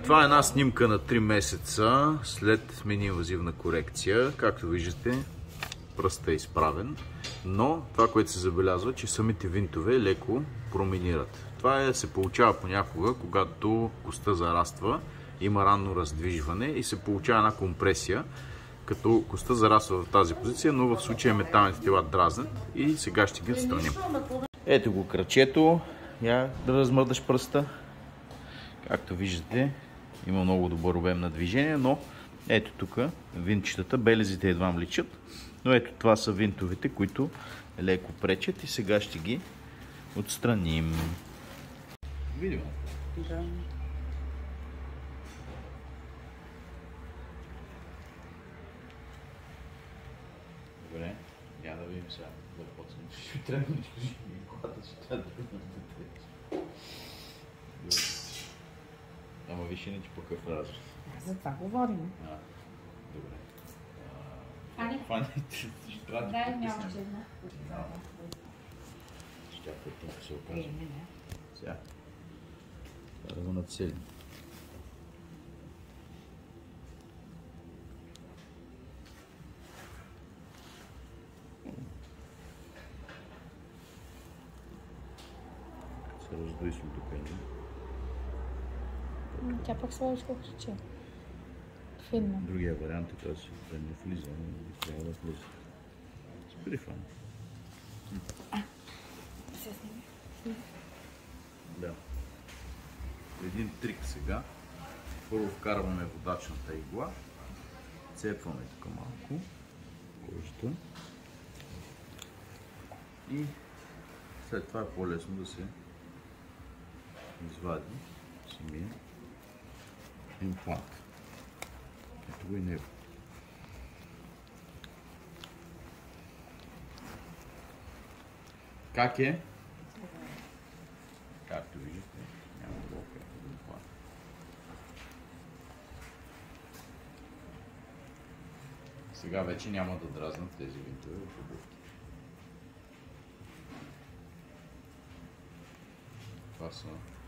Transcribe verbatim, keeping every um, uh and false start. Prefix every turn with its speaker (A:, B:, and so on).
A: Това е една снимка на три месеца след мини-инвазивна корекция. Както виждате, пръстът е изправен, но това, което се забелязва, че самите винтове леко проминират. Това е, се получава понякога, когато костта зараства, има ранно раздвижване и се получава една компресия, като костта зараства в тази позиция, но в случая металните тела дразнат и сега ще ги отстраним. Ето го крачето. Я да размърдаш пръста. Както виждате, има много добър обем на движение, но ето тук винчетата, белезите едва личат, но ето това са винтовете, които леко пречат и сега ще ги отстраним. Видимо?
B: Да.
A: Добре, я да видим сега да почнем. Ще трябва да изключим колата, ще трябва да го. Ама виж иначе по какъв разрез.
B: За това говорим.
A: А, добре.
C: Ани?
A: Фаните, ще трябва да
C: Дай ми още една.
A: Чакай, тук се
B: Е,
A: оказва.
B: не, не.
A: Сега. Това да го нацелим. Се раздуи с лутопения.
C: Тя пък сладичко кричи. Филма.
A: Другия вариант е този, да не влиза, но трябва да влиза. Спри фан.
C: Се сними.
A: Да. Един трик сега. Първо вкарваме водачната игла. Цепваме тук малко кожата. И след това е по-лесно да се извади самия имплант. Ето го и него. Как е? Както виждате, няма болка в имплант. Сега вече няма да дразнат тези винтове в обувки. Това са